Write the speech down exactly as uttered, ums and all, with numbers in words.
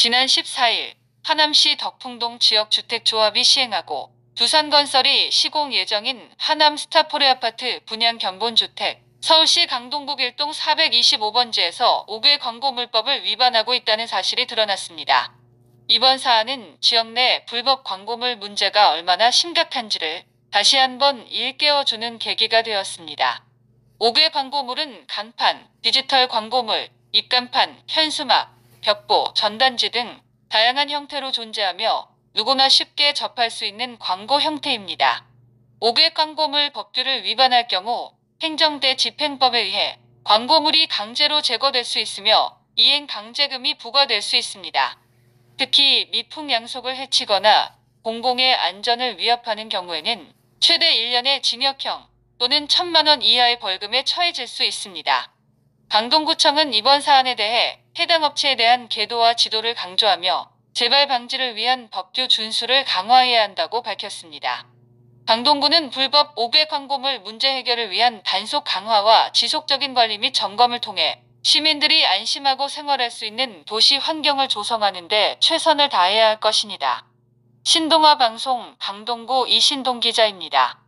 지난 십사일 하남시 덕풍동 지역주택조합이 시행하고 두산건설이 시공 예정인 하남 스타포레아파트 분양 견본주택 서울시 강동구 길동 사백이십오 번지에서 옥외 광고물법을 위반하고 있다는 사실이 드러났습니다. 이번 사안은 지역 내 불법 광고물 문제가 얼마나 심각한지를 다시 한번 일깨워주는 계기가 되었습니다. 옥외 광고물은 간판, 디지털 광고물, 입간판, 현수막, 벽보, 전단지 등 다양한 형태로 존재하며 누구나 쉽게 접할 수 있는 광고 형태입니다. 옥외 광고물 법규를 위반할 경우 행정대 집행법에 의해 광고물이 강제로 제거될 수 있으며 이행 강제금이 부과될 수 있습니다. 특히 미풍양속을 해치거나 공공의 안전을 위협하는 경우에는 최대 일 년의 징역형 또는 천만 원 이하의 벌금에 처해질 수 있습니다. 강동구청은 이번 사안에 대해 해당 업체에 대한 계도와 지도를 강조하며 재발 방지를 위한 법규 준수를 강화해야 한다고 밝혔습니다. 강동구는 불법 옥외 광고물 문제 해결을 위한 단속 강화와 지속적인 관리 및 점검을 통해 시민들이 안심하고 생활할 수 있는 도시 환경을 조성하는 데 최선을 다해야 할 것입니다. 신동아 방송 강동구 이신동 기자입니다.